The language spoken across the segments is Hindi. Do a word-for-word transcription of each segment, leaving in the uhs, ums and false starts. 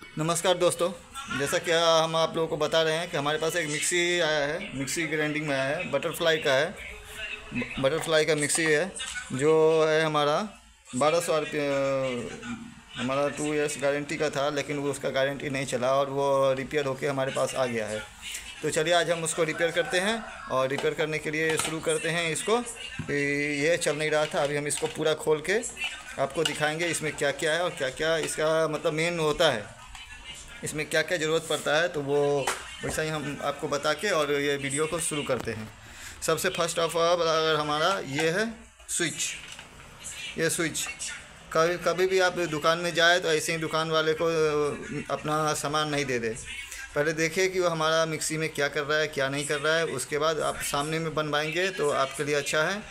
नमस्कार दोस्तों। जैसा कि हम आप लोगों को बता रहे हैं कि हमारे पास एक मिक्सी आया है, मिक्सी ग्राइंडिंग में आया है, बटरफ्लाई का है। बटरफ्लाई का मिक्सी है जो है हमारा बारह सौ रुपये। हमारा टू इयर्स गारंटी का था, लेकिन वो उसका गारंटी नहीं चला और वो रिपेयर होके हमारे पास आ गया है। तो चलिए आज हम उसको रिपेयर करते हैं और रिपेयर करने के लिए शुरू करते हैं इसको। ये चल नहीं रहा था, अभी हम इसको पूरा खोल के आपको दिखाएंगे इसमें क्या क्या है और क्या क्या इसका मतलब मेन होता है, इसमें क्या क्या ज़रूरत पड़ता है। तो वो वैसा ही हम आपको बता के और ये वीडियो को शुरू करते हैं। सबसे फर्स्ट ऑफ ऑल अगर हमारा ये है स्विच, ये स्विच कभी कभी भी आप दुकान में जाए तो ऐसे ही दुकान वाले को अपना सामान नहीं दे दे। पहले देखिए कि वो हमारा मिक्सी में क्या कर रहा है क्या नहीं कर रहा है, उसके बाद आप सामने में बनवाएंगे तो आपके लिए अच्छा है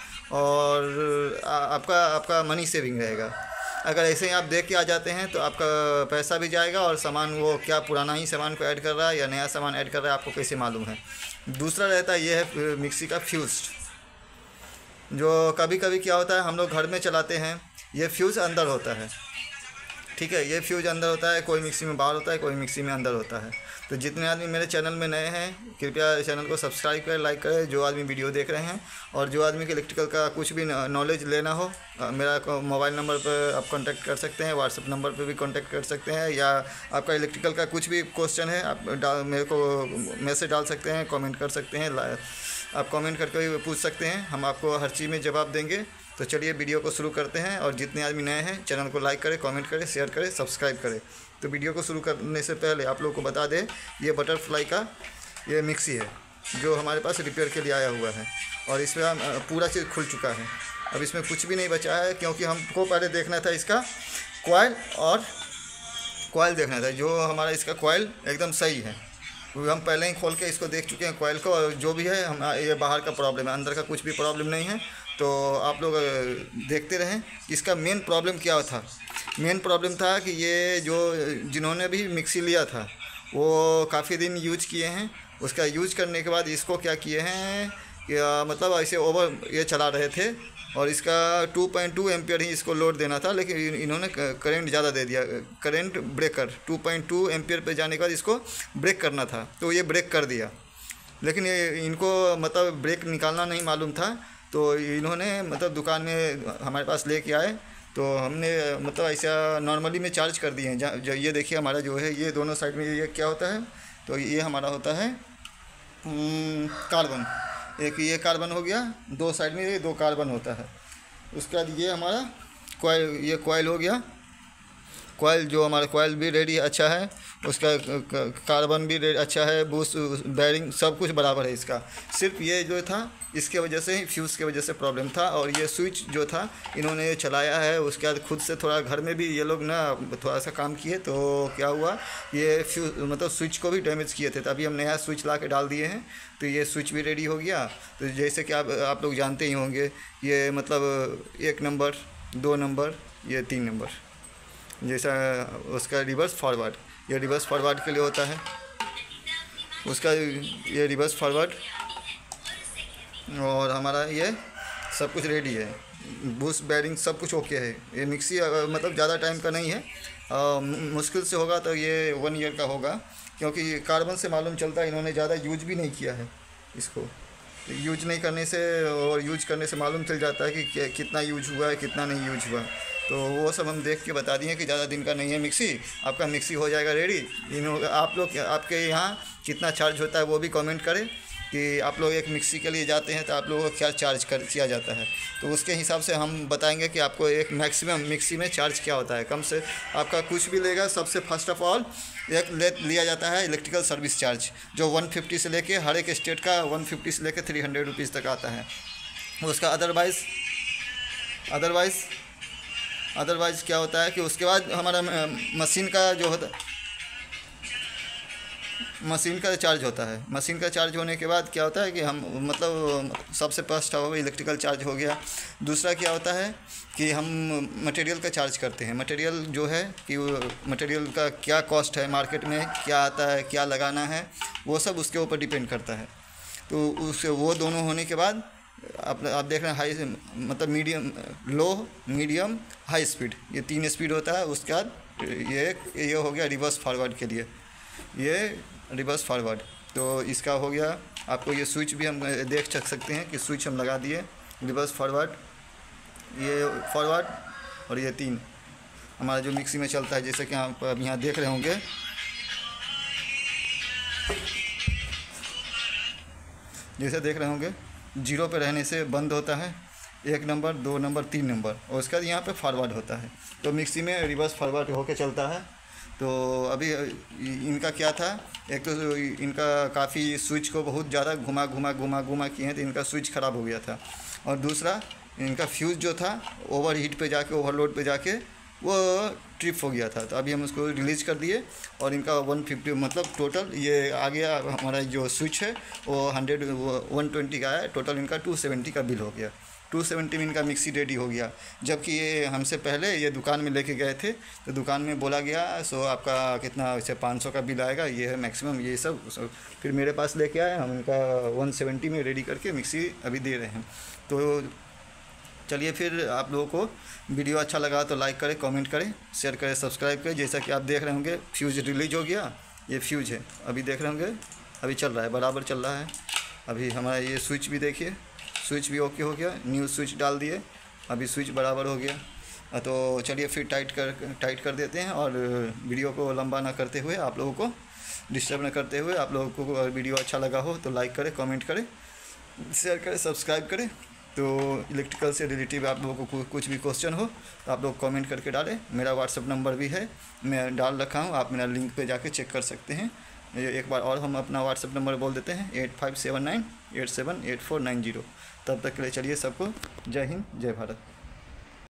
और आ, आपका आपका मनी सेविंग रहेगा। अगर ऐसे ही आप देख के आ जाते हैं तो आपका पैसा भी जाएगा और सामान वो क्या पुराना ही सामान को ऐड कर रहा है या नया सामान ऐड कर रहा है आपको कैसे मालूम है। दूसरा रहता है ये है मिक्सी का फ्यूज़, जो कभी कभी क्या होता है हम लोग घर में चलाते हैं, ये फ्यूज़ अंदर होता है। ठीक है, ये फ्यूज अंदर होता है, कोई मिक्सी में बाहर होता है, कोई मिक्सी में अंदर होता है। तो जितने आदमी मेरे चैनल में नए हैं कृपया चैनल को सब्सक्राइब करें, लाइक करें, जो आदमी वीडियो देख रहे हैं। और जो आदमी के इलेक्ट्रिकल का कुछ भी नॉलेज लेना हो, मेरा मोबाइल नंबर पर आप कांटेक्ट कर सकते हैं, व्हाट्सएप नंबर पर भी कांटेक्ट कर सकते हैं, या आपका इलेक्ट्रिकल का कुछ भी क्वेश्चन है आप डाल मेरे को मैसेज डाल सकते हैं, कॉमेंट कर सकते हैं, आप कमेंट करके भी पूछ सकते हैं, हम आपको हर चीज़ में जवाब देंगे। तो चलिए वीडियो को शुरू करते हैं और जितने आदमी नए हैं चैनल को लाइक करें, कमेंट करें, शेयर करें, सब्सक्राइब करें। तो वीडियो को शुरू करने से पहले आप लोगों को बता दें ये बटरफ्लाई का ये मिक्सी है जो हमारे पास रिपेयर के लिए आया हुआ है और इसमें पूरा चीज़ खुल चुका है। अब इसमें कुछ भी नहीं बचा है क्योंकि हमको पहले देखना था इसका कॉइल, और कॉइल देखना था जो हमारा इसका कॉइल एकदम सही है। हम पहले ही खोल के इसको देख चुके हैं कॉइल को, और जो भी है हम ये बाहर का प्रॉब्लम है, अंदर का कुछ भी प्रॉब्लम नहीं है। तो आप लोग देखते रहें इसका मेन प्रॉब्लम क्या था। मेन प्रॉब्लम था कि ये जो जिन्होंने भी मिक्सी लिया था वो काफ़ी दिन यूज किए हैं, उसका यूज करने के बाद इसको क्या किए हैं कि मतलब ऐसे ओवर ये चला रहे थे और इसका टू पॉइंट टू एम्पियर ही इसको लोड देना था, लेकिन इन्होंने करंट ज़्यादा दे दिया। Current breaker two point two ampere पे जाने के बाद इसको ब्रेक करना था तो ये ब्रेक कर दिया, लेकिन ये इनको मतलब ब्रेक निकालना नहीं मालूम था। तो इन्होंने मतलब दुकान में हमारे पास लेके आए तो हमने मतलब ऐसा नॉर्मली में चार्ज कर दिए हैं। जो ये देखिए हमारा जो है ये दोनों साइड में ये क्या होता है, तो ये हमारा होता है कार्बन, एक ये कार्बन हो गया, दो साइड में ये दो कार्बन होता है। उसके बाद ये हमारा कॉइल, ये कॉइल हो गया, कॉइल जो हमारा कॉइल भी रेडी अच्छा है, उसका कार्बन भी रेडी अच्छा है, बूस्ट बैरिंग सब कुछ बराबर है इसका। सिर्फ ये जो था इसके वजह से ही फ्यूज़ की वजह से प्रॉब्लम था। और ये स्विच जो था इन्होंने ये चलाया है, उसके बाद खुद से थोड़ा घर में भी ये लोग ना थोड़ा सा काम किए तो क्या हुआ ये फ्यूज मतलब स्विच को भी डैमेज किए थे। तभी हम नया स्विच ला के डाल दिए हैं तो ये स्विच भी रेडी हो गया। तो जैसे कि आप आप लोग जानते ही होंगे ये मतलब एक नंबर, दो नंबर, ये तीन नंबर, जैसा उसका रिवर्स फॉरवर्ड, ये रिवर्स फॉरवर्ड के लिए होता है उसका, ये रिवर्स फॉरवर्ड। और हमारा ये सब कुछ रेडी है, बूस्ट बैरिंग सब कुछ ओके है। ये मिक्सी मतलब ज़्यादा टाइम का नहीं है, आ, मुश्किल से होगा तो ये वन ईयर का होगा, क्योंकि कार्बन से मालूम चलता है इन्होंने ज़्यादा यूज भी नहीं किया है इसको। तो यूज नहीं करने से और यूज करने से मालूम चल जाता है कि कितना यूज हुआ है कितना नहीं यूज हुआ। तो वो सब हम देख के बता दिए कि ज़्यादा दिन का नहीं है मिक्सी, आपका मिक्सी हो जाएगा रेडी। इन आप लोग आपके यहाँ कितना चार्ज होता है वो भी कमेंट करें कि आप लोग एक मिक्सी के लिए जाते हैं तो आप लोगों को क्या चार्ज कर किया जाता है, तो उसके हिसाब से हम बताएंगे कि आपको एक मैक्सिमम मिक्सी में चार्ज क्या होता है। कम से आपका कुछ भी लेगा, सबसे फर्स्ट ऑफ ऑल एक ले लिया जाता है इलेक्ट्रिकल सर्विस चार्ज, जो वन फिफ्टी से लेके हर एक स्टेट का वन फिफ्टी से लेके थ्री हंड्रेड रुपीज़ तक आता है उसका। अदरवाइज़ अदरवाइज़ अदरवाइज़ क्या होता है कि उसके बाद हमारा मशीन का जो होता मशीन का चार्ज होता है। मशीन का चार्ज होने के बाद क्या होता है कि हम मतलब सबसे फर्स्ट हो इलेक्ट्रिकल चार्ज हो गया। दूसरा क्या होता है कि हम मटेरियल का चार्ज करते हैं। मटेरियल जो है कि मटेरियल का क्या कॉस्ट है, मार्केट में क्या आता है, क्या लगाना है, वो सब उसके ऊपर डिपेंड करता है। तो उस वो दोनों होने के बाद आप आप देख रहे हैं हाई मतलब medium, low, medium, high speed, ये तीन स्पीड होता है। उसके बाद ये ये हो गया रिवर्स फॉरवर्ड के लिए, ये रिवर्स फॉरवर्ड। तो इसका हो गया। आपको ये स्विच भी हम देख सकते हैं कि स्विच हम लगा दिए, रिवर्स फॉरवर्ड, ये फॉरवर्ड और ये तीन हमारा जो मिक्सी में चलता है, जैसे कि आप अब यहाँ देख रहे होंगे। जैसे देख रहे होंगे जीरो पे रहने से बंद होता है, एक नंबर, दो नंबर, तीन नंबर, और उसके बाद यहाँ पे फॉरवर्ड होता है। तो मिक्सी में रिवर्स फॉरवर्ड होके चलता है। तो अभी इनका क्या था, एक तो इनका काफ़ी स्विच को बहुत ज़्यादा घुमा घुमा घुमा घुमा किए हैं तो इनका स्विच ख़राब हो गया था, और दूसरा इनका फ्यूज़ जो था ओवर हीट पे जाके, ओवरलोड पे जाके वो ट्रिप हो गया था। तो अभी हम उसको रिलीज़ कर दिए और इनका वन फिफ्टी मतलब टोटल ये आ गया। हमारा जो स्विच है वो हंड्रेड वन ट्वेंटी का है, टोटल इनका टू सेवेंटी का बिल हो गया। टू सेवेंटी में इनका मिक्सी रेडी हो गया। जबकि ये हमसे पहले ये दुकान में लेके गए थे तो दुकान में बोला गया सो आपका कितना वैसे पाँच सौ का बिल आएगा, ये है मैक्सिमम, ये सब, सब फिर मेरे पास लेके आए, हम इनका वन सेवेंटी में रेडी करके मिक्सी अभी दे रहे हैं। तो चलिए फिर, आप लोगों को वीडियो अच्छा लगा तो लाइक करें, कमेंट करें, शेयर करें, सब्सक्राइब करें। जैसा कि आप देख रहे होंगे फ्यूज़ रिलीज हो गया, ये फ्यूज़ है, अभी देख रहे होंगे अभी चल रहा है, बराबर चल रहा है। अभी हमारा ये स्विच भी देखिए, स्विच भी ओके हो गया, न्यू स्विच डाल दिए, अभी स्विच बराबर हो गया। तो चलिए फिर टाइट कर टाइट कर देते हैं, और वीडियो को लंबा ना करते हुए, आप लोगों को डिस्टर्ब ना करते हुए, आप लोगों को वीडियो अच्छा लगा हो तो लाइक करें, कमेंट करें, शेयर करें, सब्सक्राइब करें। तो इलेक्ट्रिकल से रिलेटिव आप लोगों को कुछ भी क्वेश्चन हो तो आप लोग कमेंट करके डालें। मेरा व्हाट्सअप नंबर भी है, मैं डाल रखा हूँ, आप मेरा लिंक पे जाके चेक कर सकते हैं। एक बार और हम अपना व्हाट्सअप नंबर बोल देते हैं, eight five seven nine eight seven eight four nine zero. तब तक के लिए चलिए सबको जय हिंद, जय भारत।